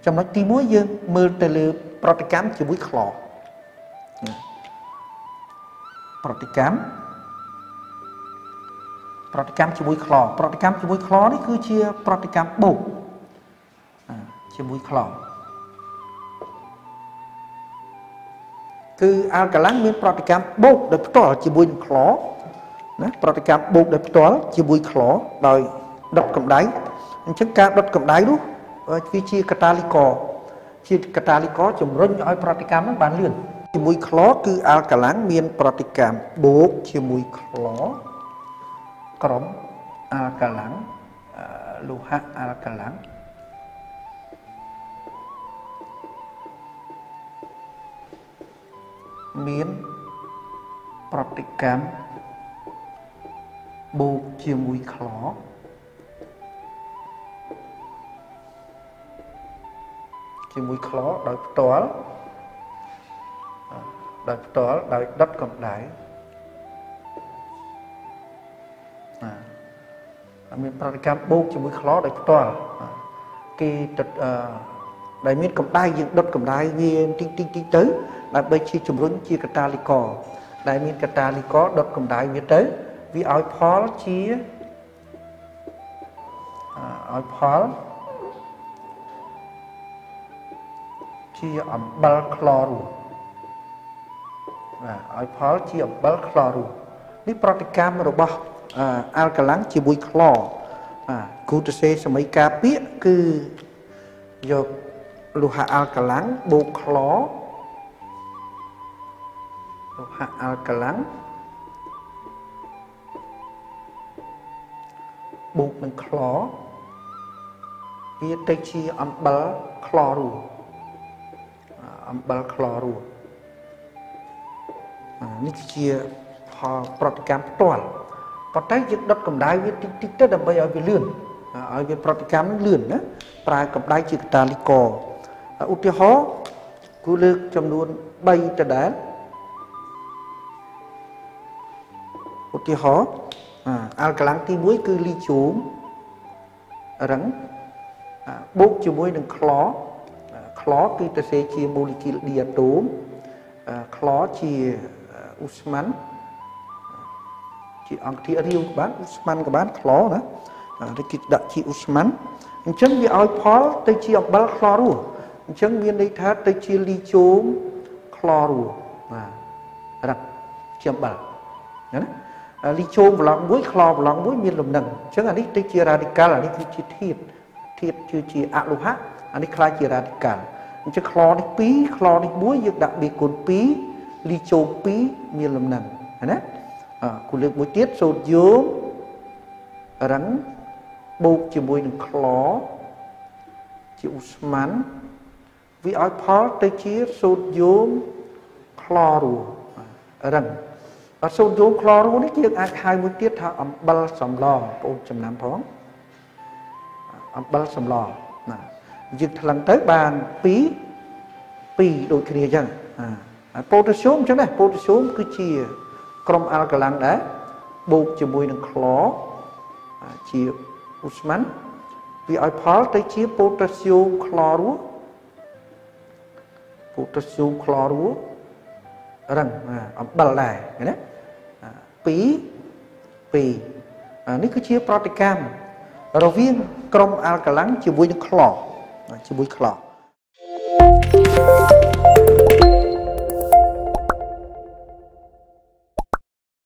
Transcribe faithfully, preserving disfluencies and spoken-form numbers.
ចំណុចទីមួយយើងមើលទៅលើប្រតិកម្មជាមួយក្លប្រតិកម្មប្រតិកម្មជាមួយក្លប្រតិកម្មជាមួយក្លនេះគឺជាប្រតិកម្មបូកជាមួយក្លគឺអាល់កាឡាំងមានប្រតិកម្មបូកដោយផ្ទាល់ជាមួយនឹងក្លណាប្រតិកម្មបូកដោយផ្ទាល់ជាមួយក្លដោយដុតកម្ដៅអញ្ចឹងការដុតកម្ដៅនោះគឺជាកាតាលីករជាកាតាលីករជំរុញឲ្យប្រតិកម្មហ្នឹងបានលឿនជាមួយក្លគឺអាល់កាឡាំងមានប្រតិកម្មបូកជាមួយក្លក្រុមអាល់កាឡាំងលោហៈអាល់កាឡាំងមានប្រតិកម្មបូកជាមួយក្លជាមួយក្លដោយផ្ទាល់ដោយផ្ទាល់ដោយដុតកម្ដៅមានប្រតិកម្មបូកជាមួយក្លដោយផ្ទាល់គេទឹកដែលមានកម្ដៅយើងដុតកម្ដៅវាតិចតិចតិចទៅដើម្បីជាជំរុញជាកាតាលីករដែលមានកាតាលីករដុតកម្ដៅវាទៅវាឲ្យផលជាឲ្យផលជាអំបិលក្លរូបាទឲ្យផលជាអំបិលក្លរូនេះប្រតិកម្មរបស់អាល់កាឡាំងជាមួយក្លបាទគូទៅសេសម័យការពាកគឺយកលោហៈអាល់កាឡាំងបូកក្លលោហៈអាល់កាឡាំងបូកនឹងក្លវាទៅជាអំបិលក្លរូអំបិលក្លរូនេះជាផលប្រតិកម្មផ្ទាល់ប៉ុន្តែយើងដុតកម្ដៅវាតិចតិចទៅដើម្បីឲ្យវាលឿនឲ្យវាប្រតិកម្មនឹងលឿនណាប្រើកម្ដៅជាកាតាលីករឧទាហរណ៍គូលើកចំនួនបីដដែលឧទាហរណ៍អាល់កាឡាំងទីមួយគឺលីជូមរឹងបូកជាមួយនឹងក្លក្លគឺទៅសេជាម៉ូលេគុលឌីអាតូមក្លជាឧស្ម័នជាអង្គធាតុរាវក៏បានឧស្ម័នក៏បានក្លណាតែគេដាក់ជាឧស្ម័នអញ្ចឹងវាឲ្យផលទៅជាអំបិលក្លរូអញ្ចឹងមានន័យថាទៅជាលីជូមក្លរូបាទរឹកជាអំបិលណាលីជូមប្លង់មួយក្លប្លង់មួយមានលំនឹងអញ្ចឹងអានេះទៅជា radical អានេះគឺជាធាតុធាតុគឺជាអលោហៈអានេះខ្លាចជា radical អញ្ចឹងក្លនេះពីរក្លនេះមួយយើងដាក់បេគុណពីរលីជូមពីរមានលំនឹងណាគូលើកមួយទៀតសូដ្យូមរឹងបូកជាមួយនឹងក្លជាឧស្ម័នវាឲ្យផលទៅជាសូដ្យូមក្លរូរឹងអត់សូដ្យូមក្លរូនេះយើងអាចហៅមួយទៀតថាអំបិលសម្លបងប្អូនចំណាំផងអំបិលសម្លណាយើងថ្លឹងទៅបានពីរពីរដូចគ្នាអញ្ចឹងប៉ូតាស្យូមអញ្ចឹងណាប៉ូតាស្យូមគឺជាក្រុមអាល់កាឡាំងដែរបូកជាមួយនឹងក្លជាឧស្ម័នវាឲ្យផលទៅជាប៉ូតាស្យូមក្លរូប៉ូតាស្យូមក្លរូរឹងអំបិលដែរឃើញទេពីរពីរនេះគឺជាប្រតិកម្មរវាងក្រុមអាល់កាឡាំងជាមួយនឹងក្លជាមួយក្ល